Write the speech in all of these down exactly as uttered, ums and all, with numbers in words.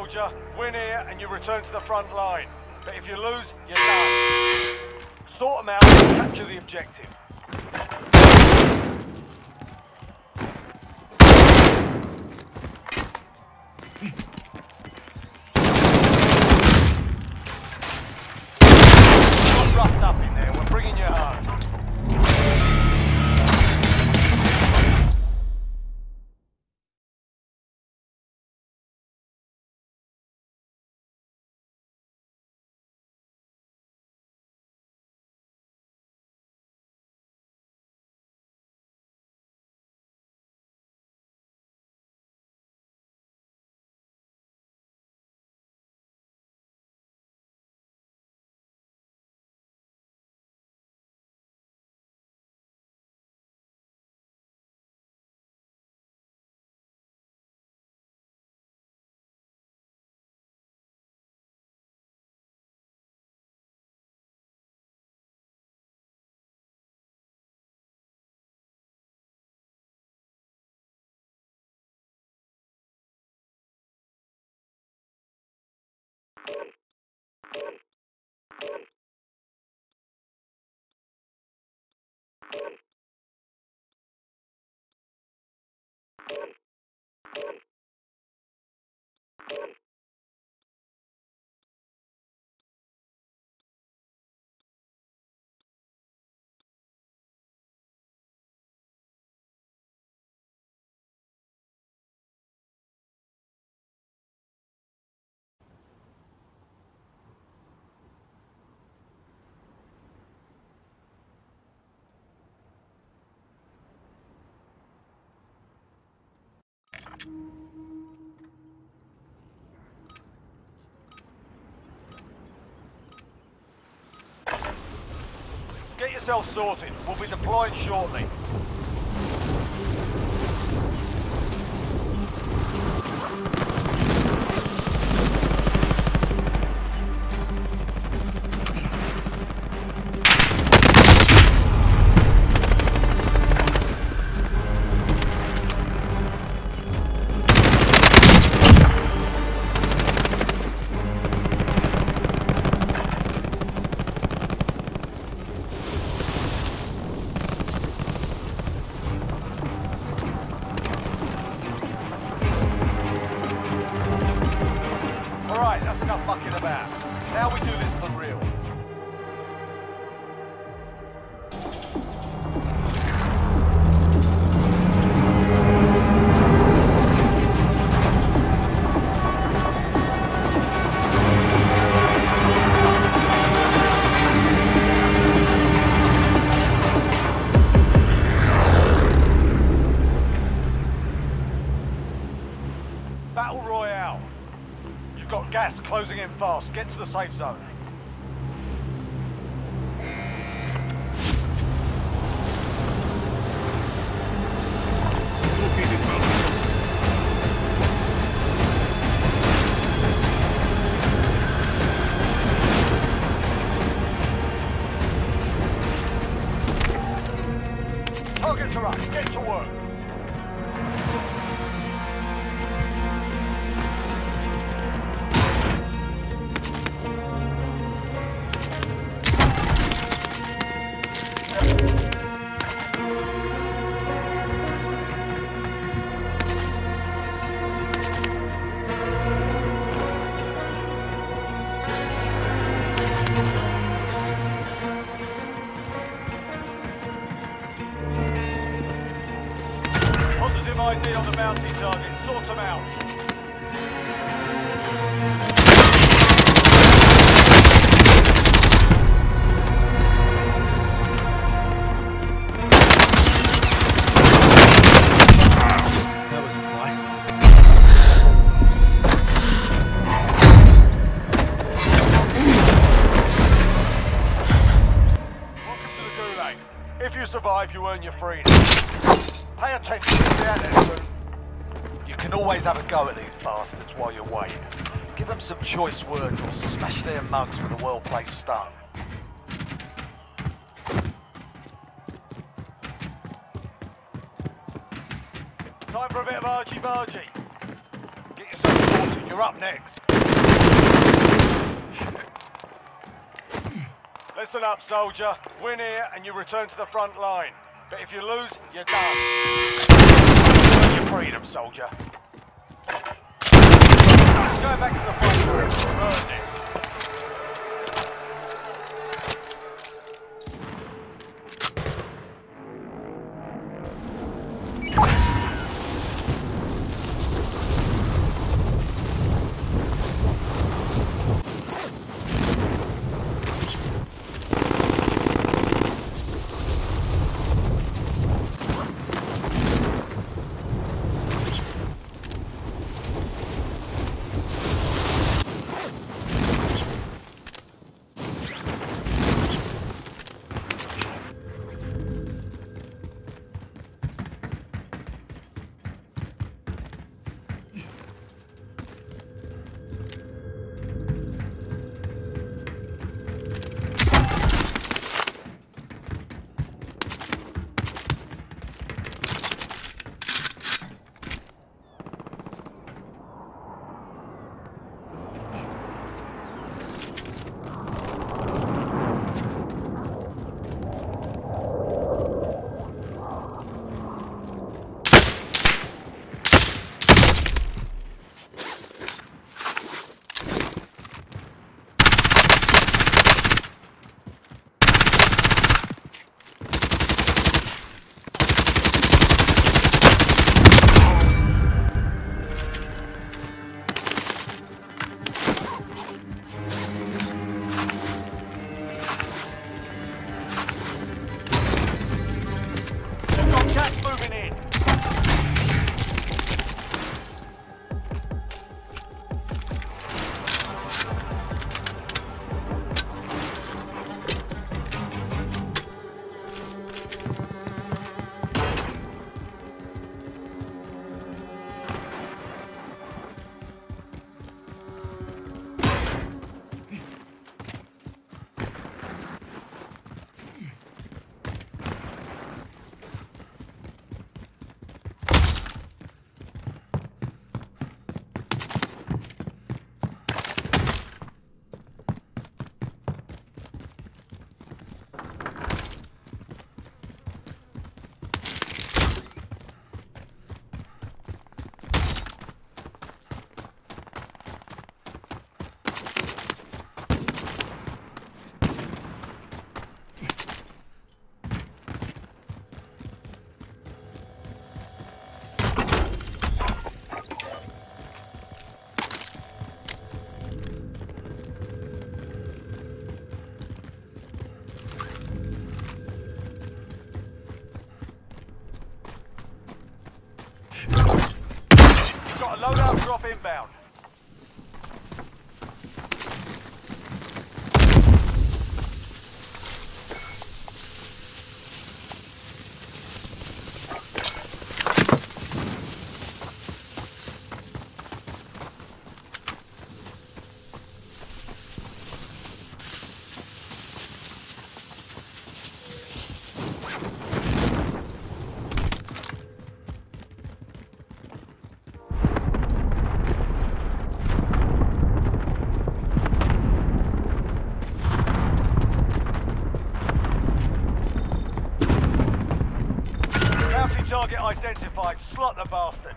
soldier. Win here and you return to the front line. But if you lose, you're done. Sort them out and capture the objective. Not roughed up in there. We're bringing you home. Get yourself sorted. We'll be deploying shortly. Alright, that's enough fucking about. Now we do this for real. Battle Royale. You've got gas closing in fast. Get to the safe zone. Targets are up. Get to work. I D on the bounty target. Sort them out. That was a fly. Welcome to the Gulag. If you survive, you earn your freedom. Pay attention to the attitude. You can always have a go at these bastards while you're waiting. Give them some choice words or smash their mugs with a well-placed stone. Time for a bit of argy-bargy. Get yourself sorted. You're up next. Listen up, soldier. Win here and you return to the front line. But if you lose, you're done. Earn your freedom, soldier. Going back to the front line. You've earned it. Loadout drop inbound. Target identified. Slot the bastard.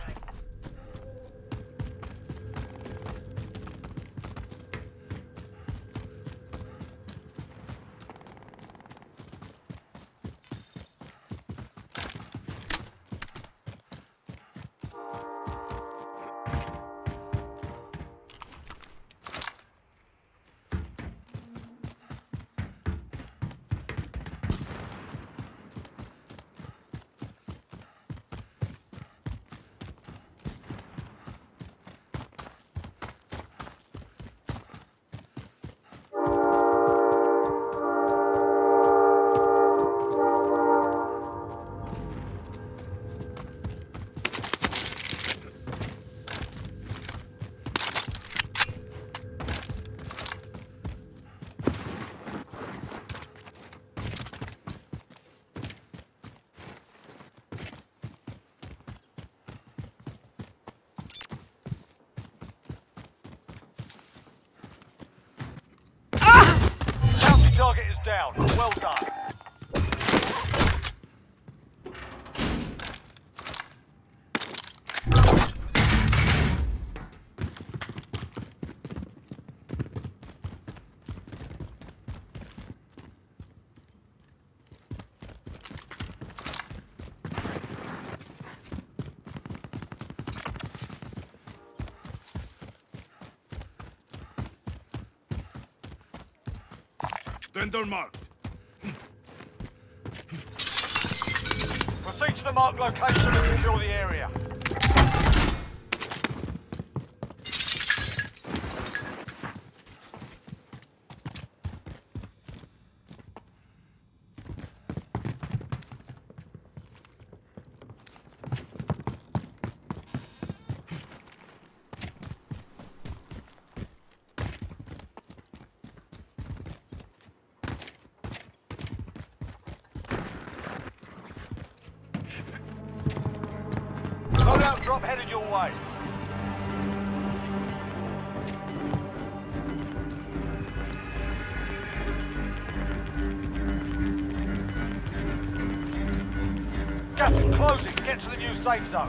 Target is down. Well done. Vendor marked. Proceed to the marked location and secure the area. Loadout drop headed your way. Gas is closing. Get to the new safe zone.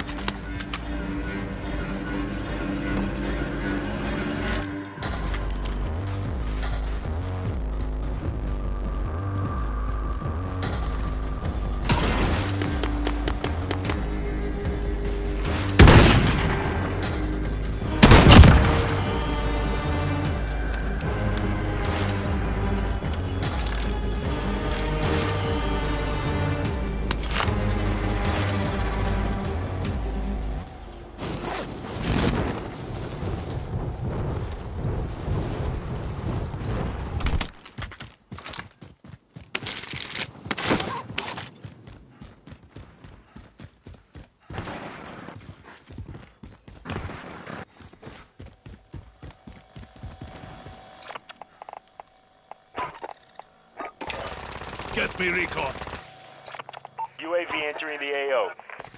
Get me recon. U A V entering the A O.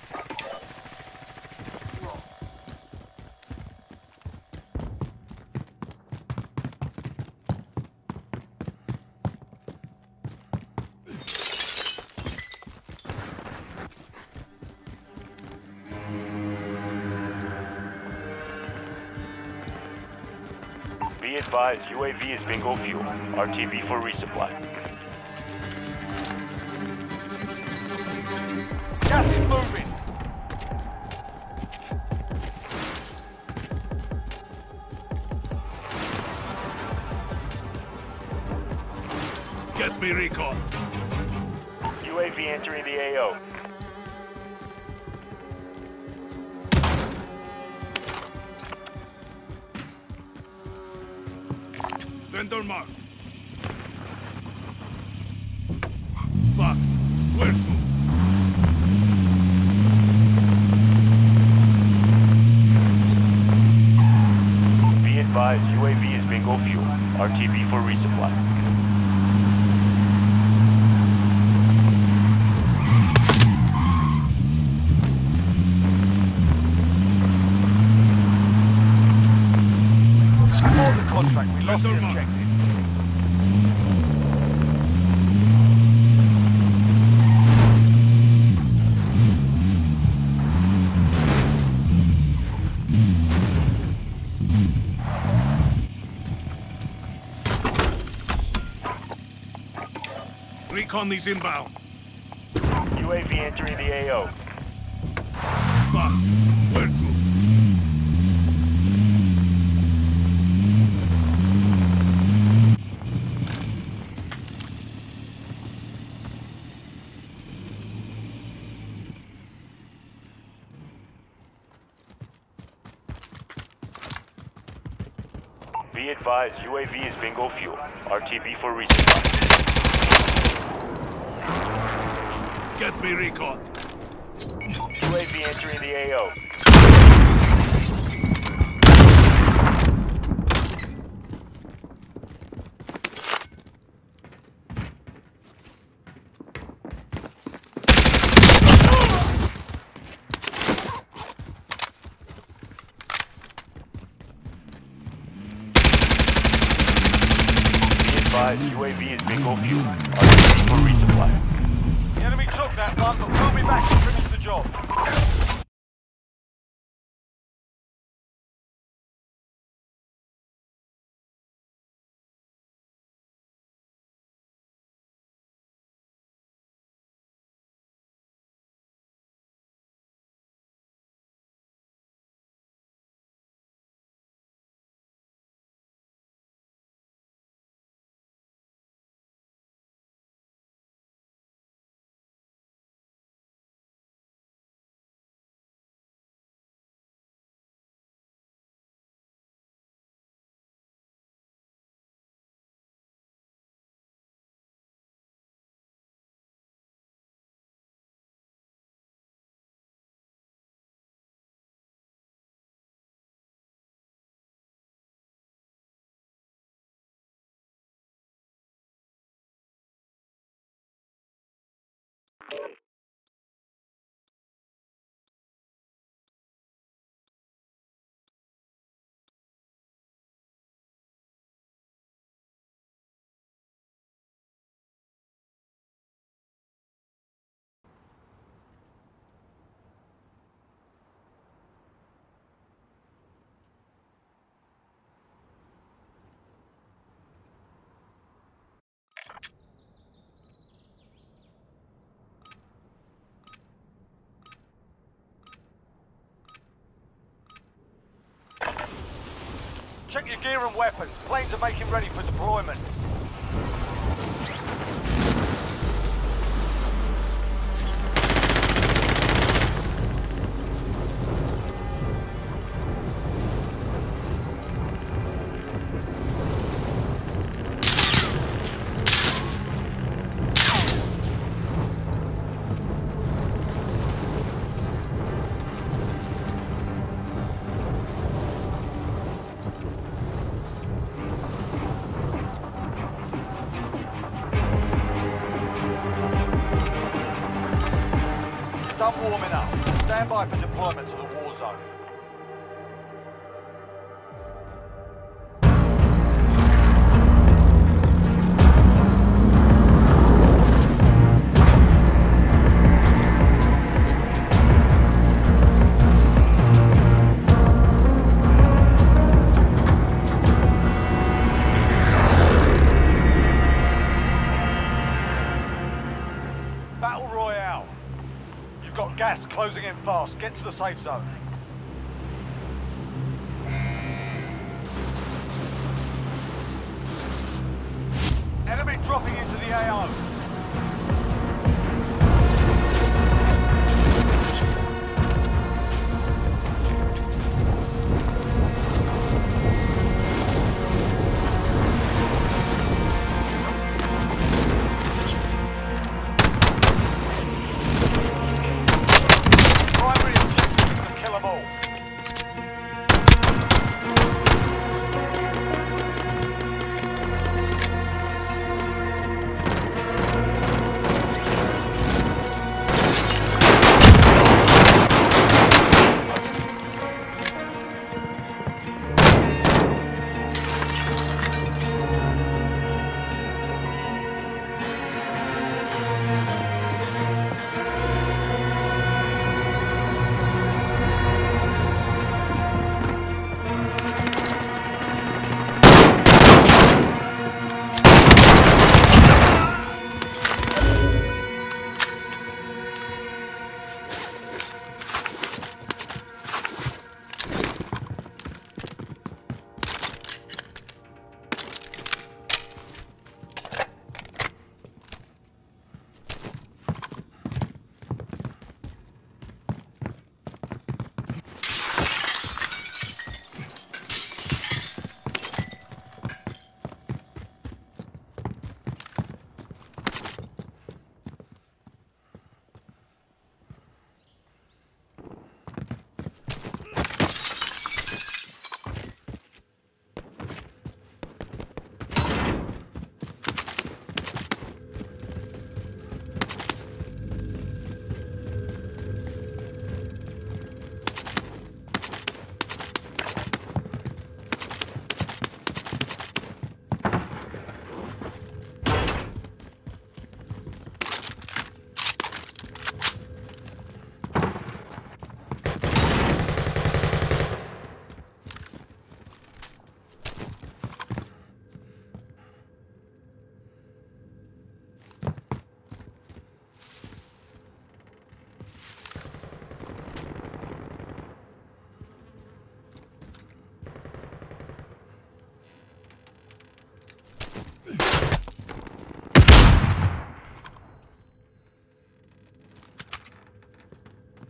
Be advised, U A V is bingo fuel. R T B for resupply. Gas is moving. Get me recon. U A V entering the A O. Vendor marked. Fuck. Where to? Be advised, U A V is bingo fuel. R T B for resupply. Before the contract, we lost the Vendor marked. objective. Recon these inbound. U A V entering the A O. Fuck. Where to? Be advised, U A V is bingo fuel. R T B for resupply. Get me recon. U A V entering the A O. advised, U A V is bingo fuel. R T B for resupply. The enemy took that one, but we'll be back to finish the job. Check your gear and weapons. Planes are making ready for deployment. Done warming up. Stand by for deployment to the war zone. Battle Royale. You've got gas closing in fast. Get to the safe zone. Enemy dropping into the A O. Primary objective is to kill them all.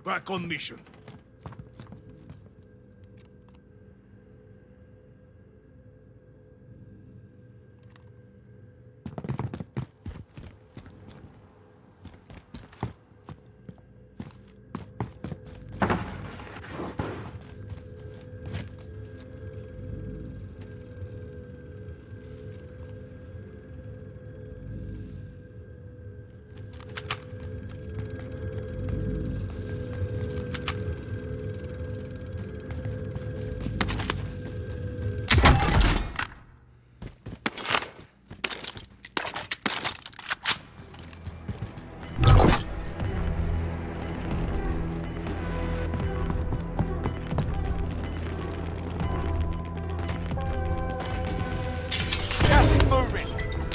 Back on mission. Gas is moving.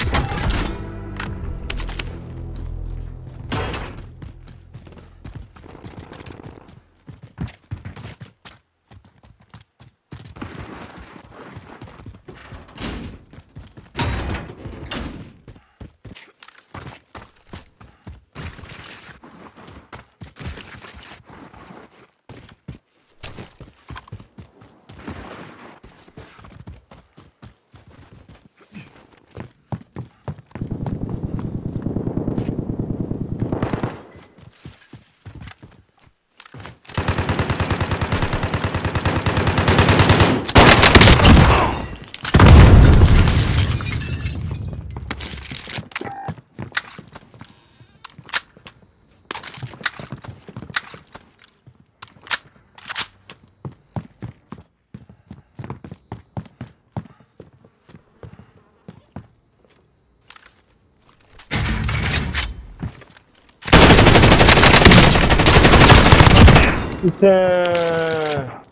Putain.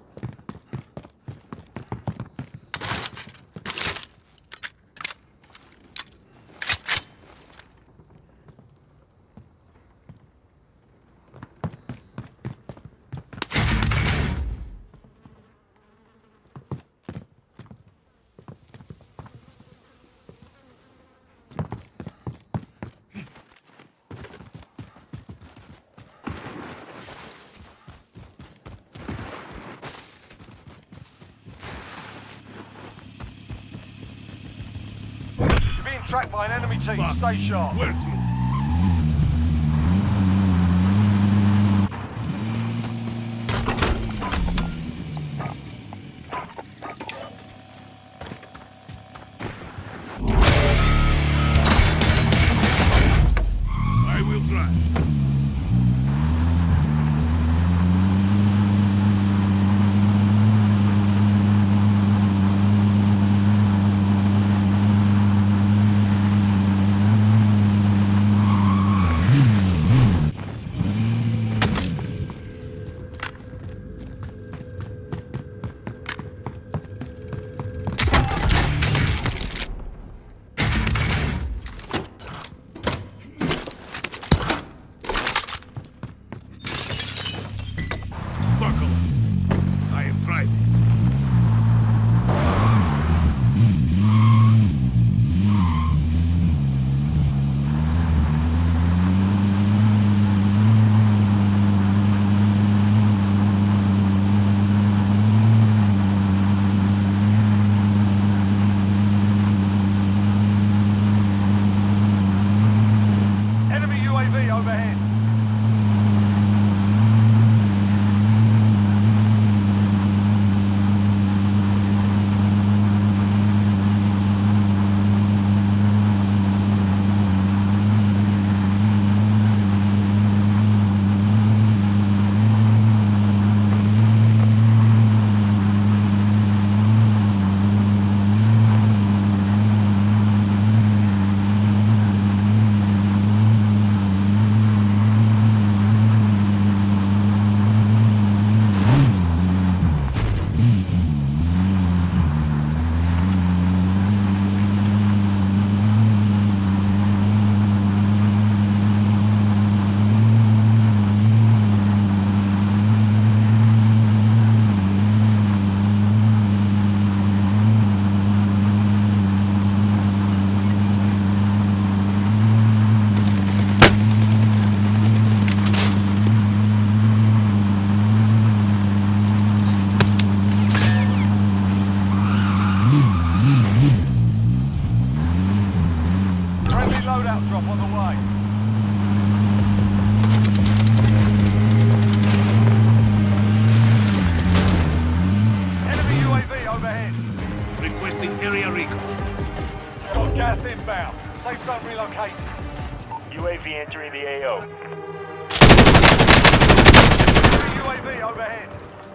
You're being tracked by an enemy team. Fuck. Stay sharp. Where to? I will drive. Area recon. Got gas inbound. Safe zone relocated. U A V entering the A O. U A V overhead.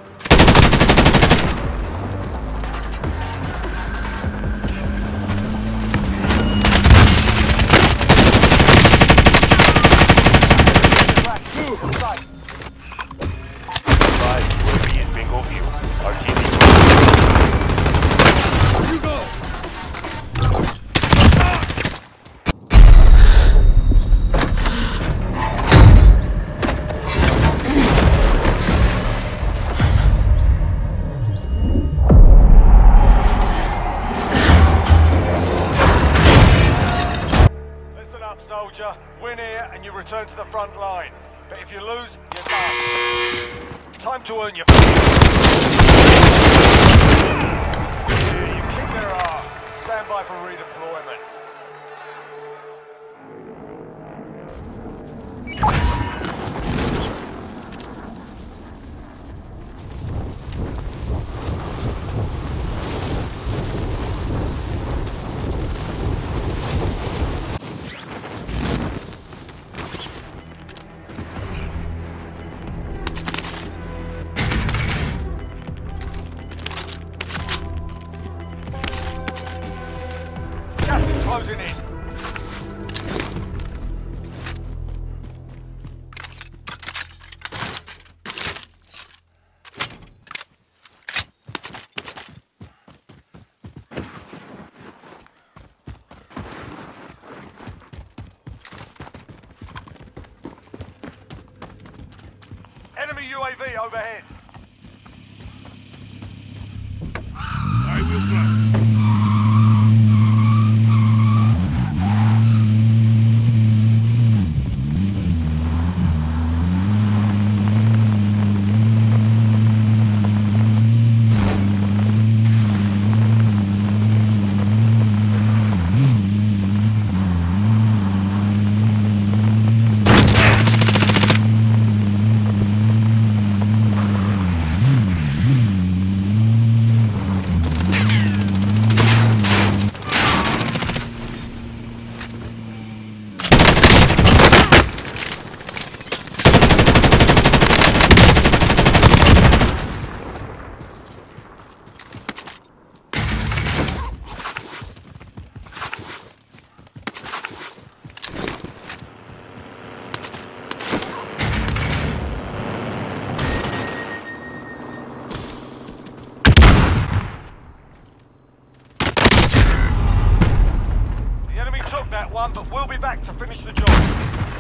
Safe. Five, U A V is bingo fuel. R T B. You go! Listen up, soldier. Win here and you return to the front line. But if you lose, you're done. Time to earn your... Yeah, you kick their ass. Stand by for redeployment. Gas is closing in. Enemy U A V overhead. I will try. The enemy took that one, but we'll be back to finish the job.